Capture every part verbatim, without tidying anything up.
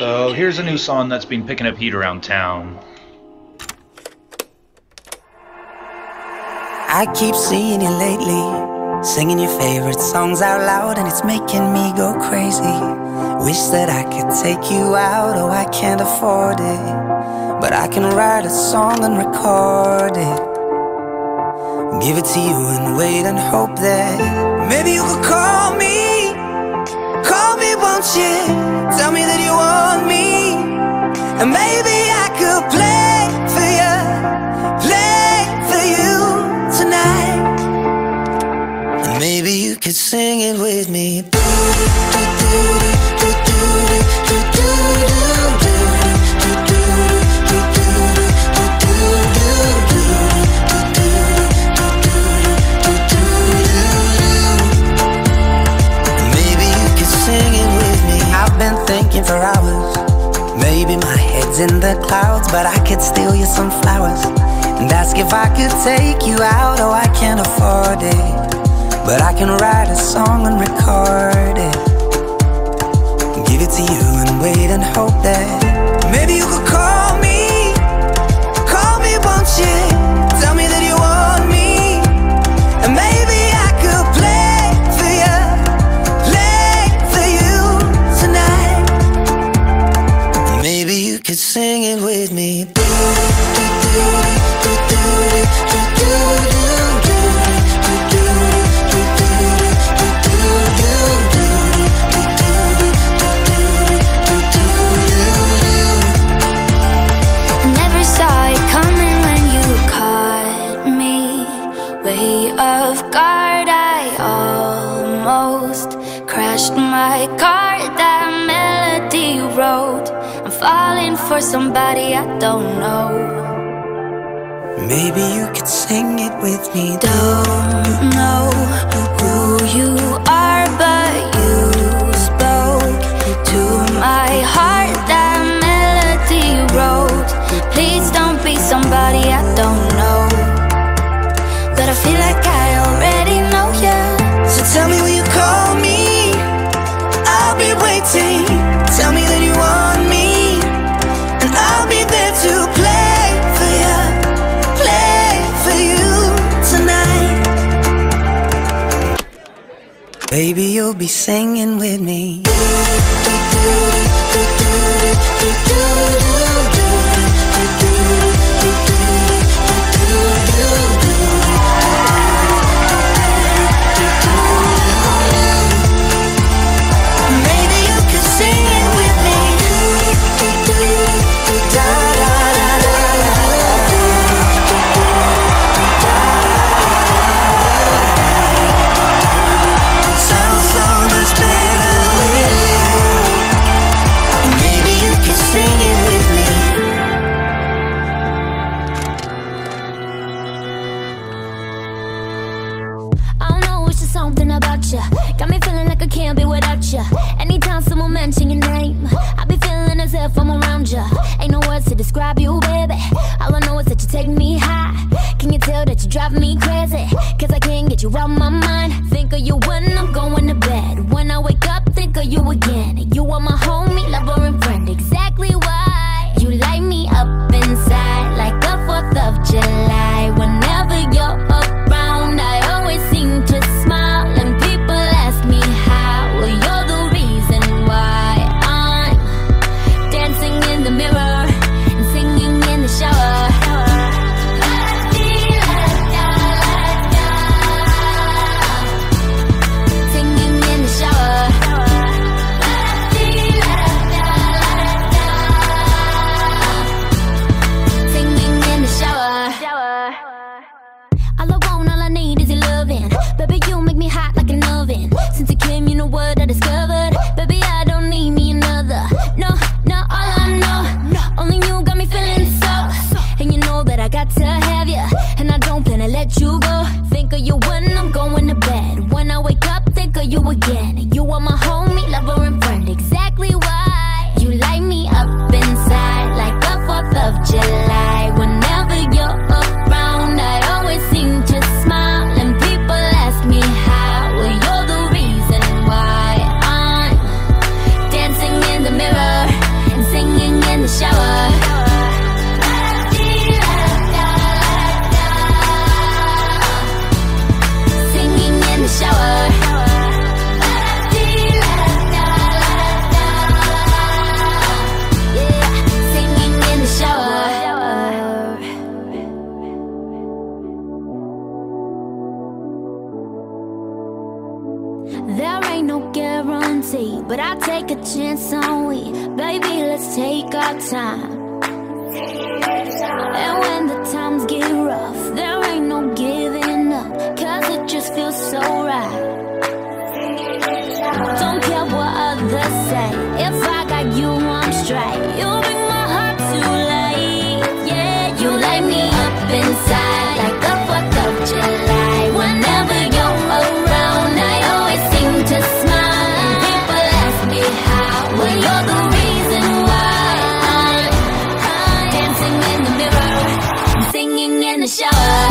So here's a new song that's been picking up heat around town. I keep seeing you lately, singing your favorite songs out loud, and it's making me go crazy. Wish that I could take you out, oh I can't afford it, but I can write a song and record it, give it to you and wait and hope that maybe you could call me, call me won't you, tell me that you want me, and maybe I could play for you, play for you tonight, and maybe you could sing it with me. Thinking for hours, maybe my head's in the clouds, but I could steal you some flowers and ask if I could take you out. Oh, I can't afford it, but I can write a song and record it, give it to you and wait and hope that maybe you could call me, call me won't you, tell me that you want me, and maybe I could play for you, play for you tonight. Maybe you could sing it with me. Never saw it coming when you caught me way off guard. I almost crashed my car. That melody wrote, I'm falling for somebody I don't know. Maybe you could sing it with me. Don't know who you are, but you spoke to my heart. That melody wrote, please don't be somebody I don't know, but I feel like I already know you. So tell me will you call me, I'll be waiting. Tell me that you want me, and I'll be there to play for you, play for you tonight. Baby, you'll be singing with me. Something about you got me feeling like I can't be without you. Anytime someone mention your name, I be feeling as if I'm around you. Ain't no words to describe you, baby. All I know is that you take me high. Can you tell that you drive me crazy? Cause I can't get you out my mind. Think of you when I'm going to bed. When I wake up, think of you again. You are my homie, lover and friend. Exactly why you light me up inside like the fourth of July. Whenever you're around, I always seem to smile, and people ask me how. Well, you're the reason why I'm dancing in the mirror and singing in the shower. Singing in the shower. dance, aren't we? Baby, let's take our time. And when the times get rough, there ain't no giving up, cause it just feels so right. Don't care what others say, if I got you, I'm straight. You bring my heart to life, yeah. You light me up inside like the fourth of July. Whenever you're around, I always seem to smile. People ask me how, well you're the reason why. I'm dancing in the mirror, I'm singing in the shower.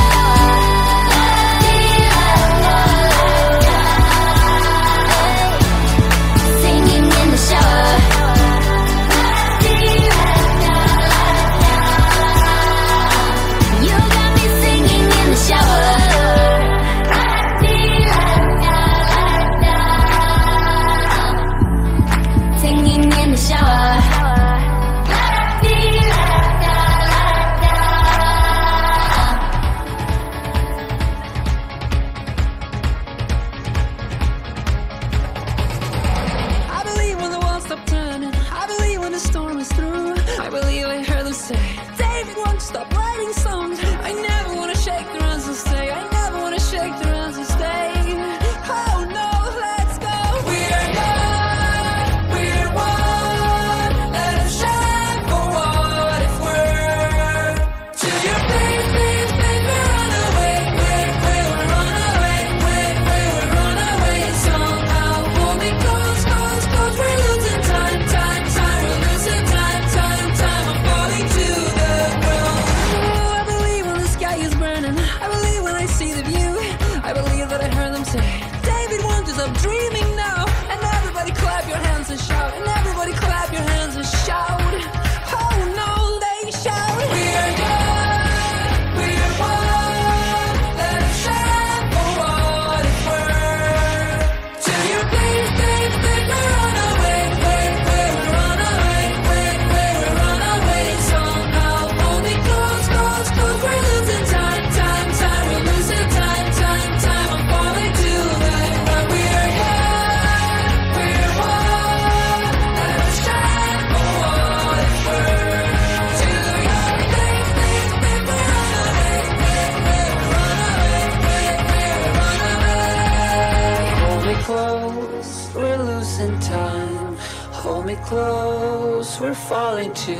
Close, we're falling to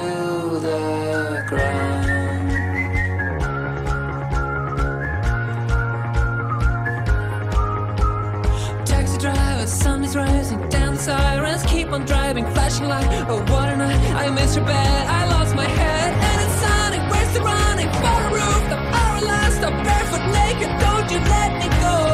the ground. Taxi driver, sun is rising, down the sirens keep on driving, flashing light. Oh, what a night! I missed your bed, I lost my head, and it's sunny. Where's the running? For a roof, our last stop, barefoot, naked. Don't you let me go.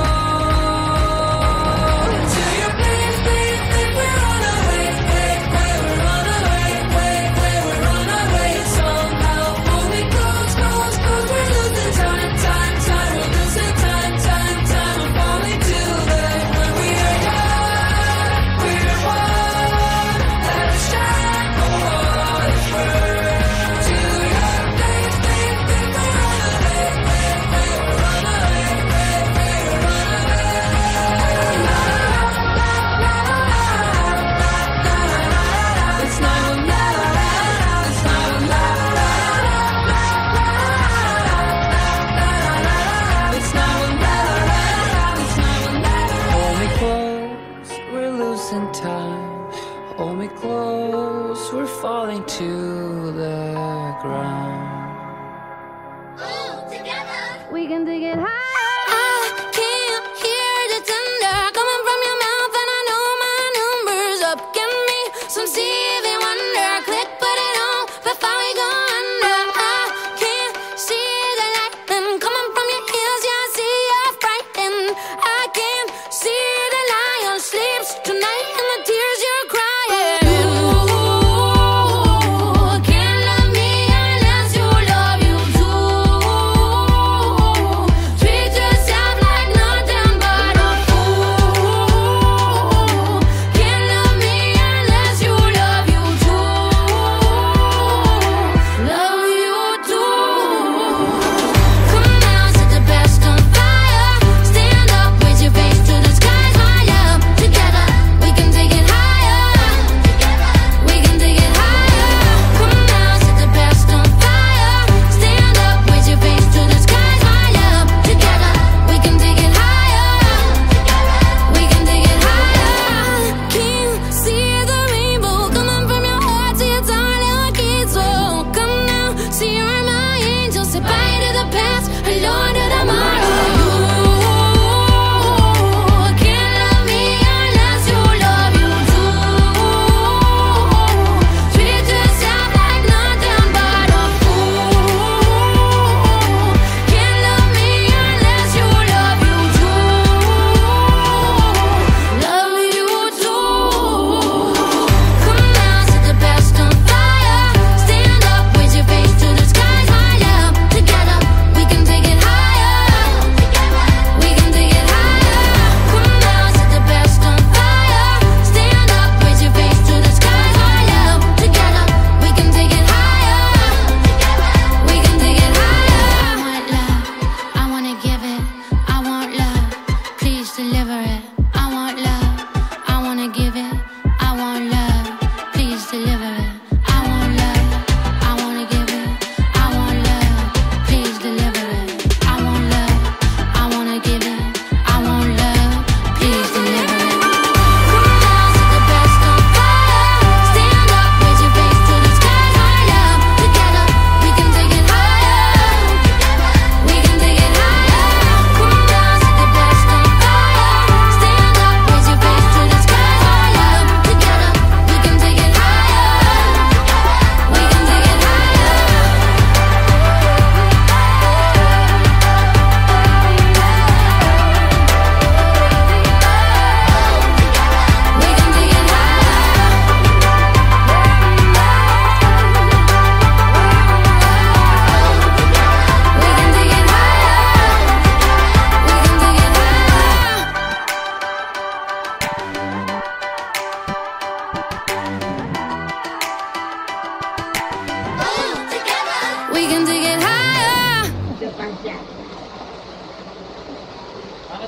Falling to the ground. All together, we can dig it high. I can't hear the thunder coming from your mouth, and I know my number's up. Give me some Stevie Wonder, click, put it on before we go under. I can't see the lightning coming from your ears, yeah, I see you're frightened. I can't see the lion sleeps tonight, and the tears you're crying. Treat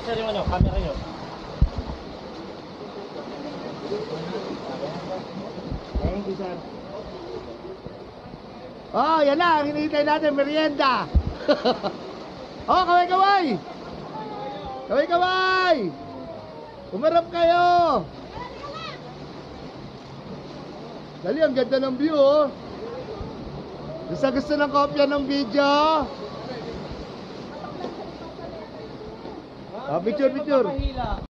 sir yung ano, camera nyo. Thank you, sir. Oh, yan na, ang hinihintay natin, merienda. Oh, kaway-kaway. Kaway-kaway. Umarap kayo. Dali, ang ganda ng view, oh. Gusto gusto ng kopya ng video. Ah, picture, picture.